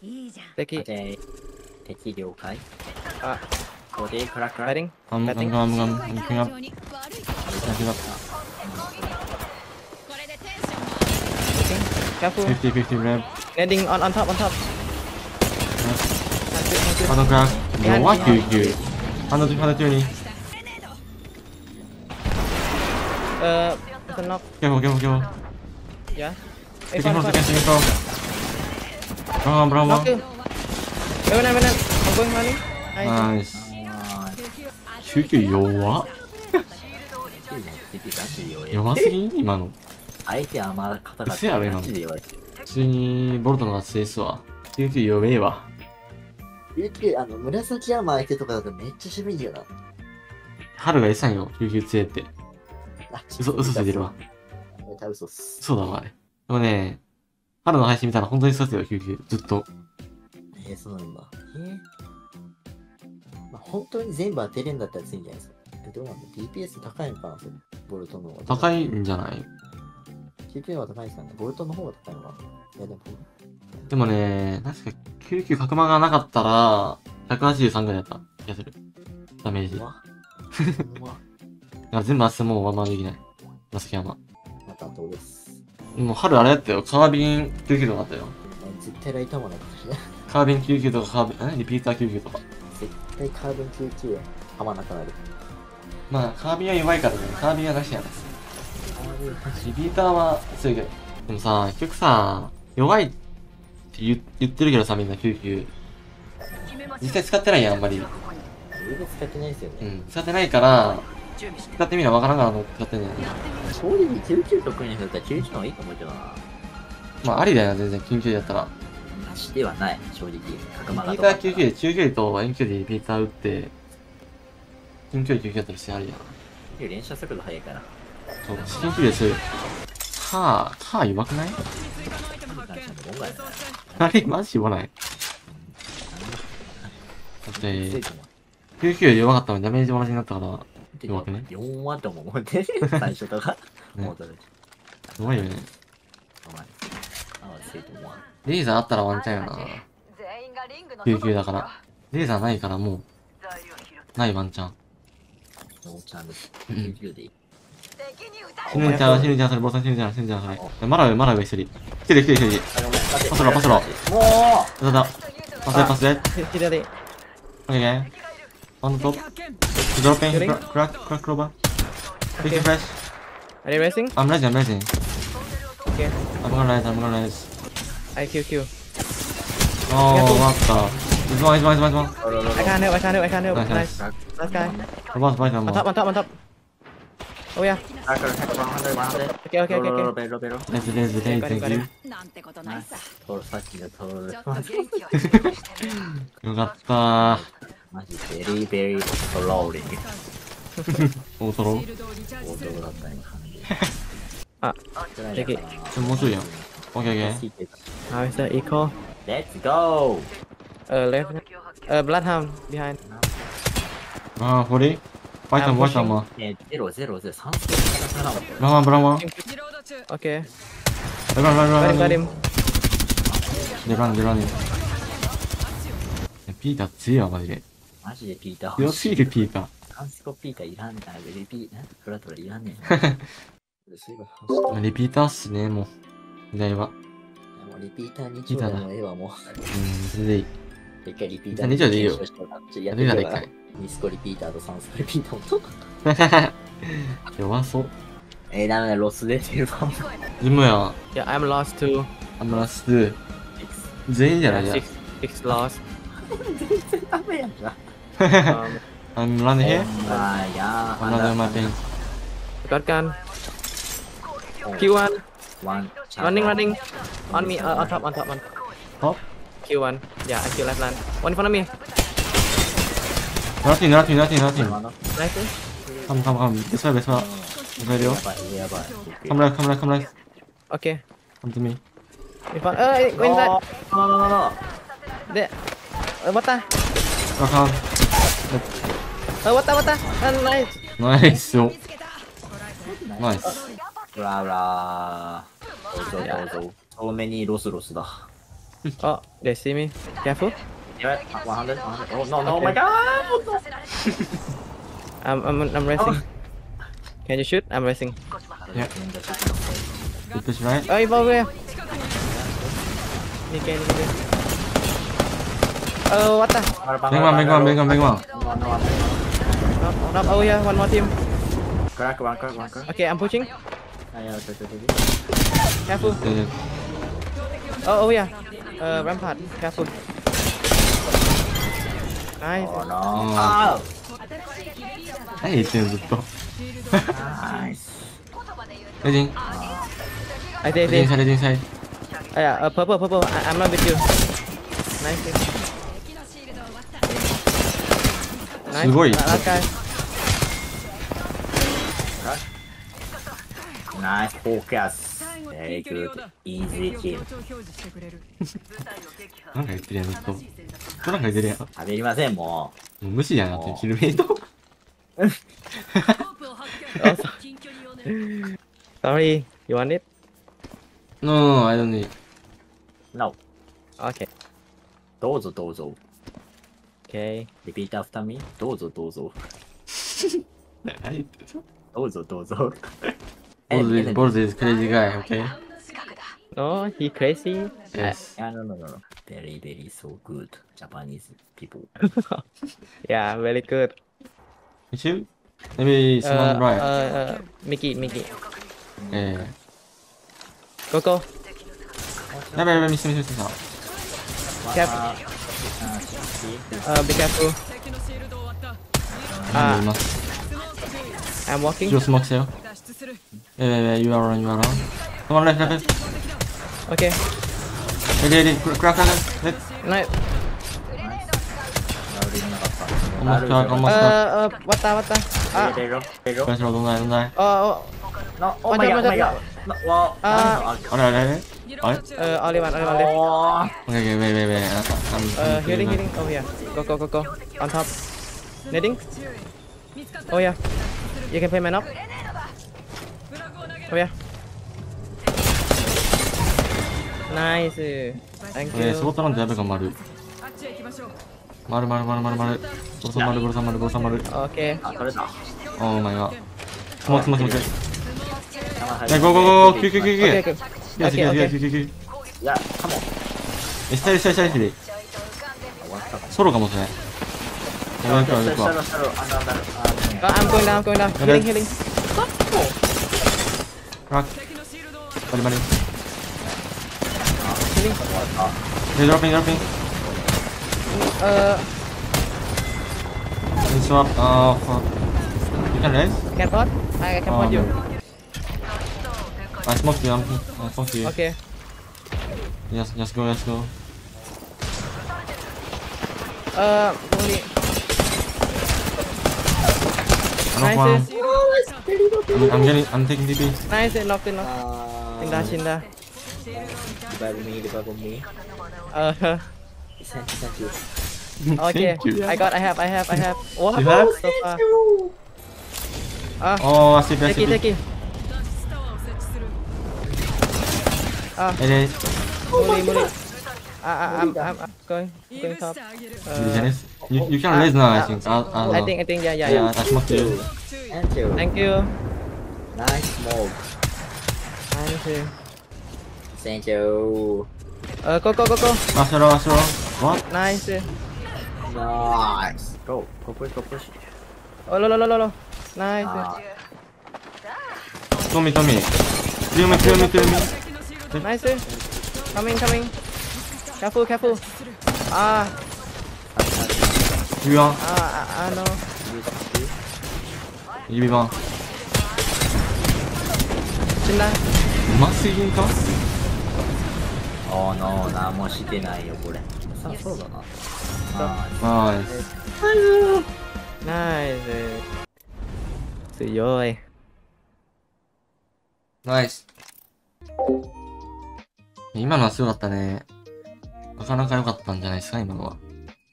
敵。 敵了解。 あ、 ここでクラックラ。 fighting. I'm picking up. Picking up. Careful. 50 red. Landing on top. Auto crack. What? 99. 120. It's a knock. Careful. Yeah. Taking from. Brown. Knock you. Wait, I'm going running. Nice. 99弱っ。弱すぎん今の。 相手はまだ肩が嘘やろ今の。 マジで弱い。 普通にボルトの方が強いっすわ。99弱えわ。 紫山相手とかだとめっちゃ渋いんだよな。 春が S さんよ、99強えって。嘘ついてるわ。 嘘っす。 そうだわ、あれ。でもね、春の配信見たら本当にそうですよ、99。ずっと。 そうなんだ。まあ、本当に全部当てれんだったら強いんじゃないですか。どうなんだ ?DPS 高いのかなそれボルトの方が。 高いんじゃない？ 99の方が高いですかね。ボルトの方が高いのかな。いやでも。 でもね、確か99角間がなかったら、183ぐらいだった気がする。ダメージ。だから全部明日もうワンマンできない。紫山。 また後です。 もう春あれだったよ。カービン99とかあったよ。 絶対ライトマンだったしね。 カービン99とかリピーター99とか。 絶対カービン99はまなくなる。 まあ、カービンは弱いからね。カービンはなしやな。リピーターは強いけど。でもさ、結局さ、弱いって言ってるけどさ、みんな99。実際使ってないやん、あんまり。 全然使ってないですよね。 うん、使ってないから、使ってみなわからんから使ってんねん。 正直99得意な人だったら99の方がいいと思うけどな。 まあ、ありだよな、全然、緊急でやったら。 なしではない、正直。角間リピーター99で中距離と遠距離でリピーター打って、近距離99だったりしてありやな。 連射速度速いから。 そう、至近距離でする。カー弱くない？あれマジ弱ない。だって、99より弱かったのにダメージ同じになったから、弱くね。 4はと思うね。最初とか。 弱いよね。レーザーあったらワンチャンよな。99だから。レーザーないからもう、ないワンチャン。死ぬんちゃう、それ、ボス死ぬんちゃう、それ。まだ上、一人。来てる。パスロ。パスで。 左。 OK。On the top. Dropping. Crack clover. Big flash. Are you racing? I'm rising. Okay. I'm gonna rise. I Q. Oh, what the? This one. I can't help. Nice. Last guy. Boss, On top. Oh yeah. Okay. Let's. Thank you. さっきのトール。 よかったマジベリーベリースローリング。 大トロ大トロだったね。 あ、敵。 もうちょいやん。OK。 How is that eco? Let's go! Left. Bloodhound behind. 40? バイタンも。 0、0、0、3スケートなかった。 ブラワン。 Okay. Run. Got him. They're running. ピーター強いわ、マジで。 マジでピーター強すぎるピーター。 カンスコピーターいらんねん。フラトラいらんねん。 リピーターっすね、もう。時代は。 リピーター2丁でもええわ、もう。 それでいい。 一回リピーター 2丁でいいよ。 やってみようか。2スコリピーターと3スコリピーターと。 弱そう。 ダメだ、ロス出てるかも。 自分や。 Yeah, I'm lost too. I'm lost. 全員じゃないじゃん。 Six lost. 全然ダメやんな。 I'm running here. Another my pain. Got gun. Q1. Running. On me. On top. Top? Q1. Yeah, I kill left land. One in front of me. Nothing. Nice. Come. This way. Ready? Come left. Okay. Come to me. In front. Go inside. No. There. What the? Come. What the? Nice. Nice. Nice. ブラブラ。どうぞ。遠目にロスだ。 Oh, they see me. Careful. Yeah, 100, 100. Oh, no, no, oh my god! I'm racing. Can you shoot? I'm racing. Yeah. Good push right. Oh, over here. Nikkei. Oh, what the? Bang one. Not over here. One more team. Crack, one crack. Okay, I'm pushing. Yeah. Careful. Oh, over here. Rampart. Careful. Nice. Oh no. Oh. 何言ってんのずっと。 Nice. レジン。 I レ say, ジン say. サイレジンサイ。 Yeah, purple. I'm not with you. Nice. Nice. すごい。 Last guy. Nice focus. Very good. Easy kill. なんか言ってるやん、ずっと。なんか言ってるやん。も食べりません、もう無視やなって、キルメイト。 Oh, sorry. You want it? No, I don't need. う。No. Okay. どうぞどうぞ。 Okay. Repeat after me. どうぞどうぞ。 何言ってるどうぞどうぞ。 Bold is crazy guy, okay? No, he crazy. Yes. No. Very, very so good. Japanese people. Yeah, very good. You? Maybe someone right. Mickey. Yeah. Go. やばい、ミスさ。 Careful. Be careful. なんでいます。 I'm walking. 後ろスモークしたよ。You are on. Come on, left. Okay. Ready. Crack. Nice. Almost crack. Wata. Ah. There you go. Don't die. Oh. No, oh Watch my out, god, watch oh my out. god. No, well, あれ Only one left. Oh, Okay, wait. Healing. Oh yeah. Go. On top. Netting. Oh yeah. You can play man up. Oh yeah. Nice. Thank ス you. ポットランドやべか丸。丸。530。 Okay. あ、取れた。 Oh my god. スモーク。 はい Go. 救 Okay. 急。 いや、カモン。 下で。 終わったかも。 ソロかもしれない。やばいか。 下の、あの、 I'm going down. Healing. クラック。バリ。 Healing. Dropping. Swap. Fuck. You can raise? Can pot? I can pot you. I smoke you. Okay. Just go. Only. Knock one. I'm taking DP. Nice. Knocked in. Cinda. Revive me. Thank you. Okay. Thank you. I have. Wow. You have? So far. Oh, I see. Take it. Hey, Muli. I'm going top. Janice. You can raise now, I think. I think yeah. Yeah, I smoke you. Thank you. Thank you. Nice smoke. Thank you. Go. Astro. What? Nice. Nice. Go push. Oh, lo. Nice. Tommy. Kill me. Nice. Coming. Careful. You are. No. 指番。 Cinda. うますぎんか Oh no, 何もしてないよこれ。そうだな。 ナイス。 Nice. 強い。 ナイス。今のはすごかったね。なかなか良かったんじゃないですか、今のは。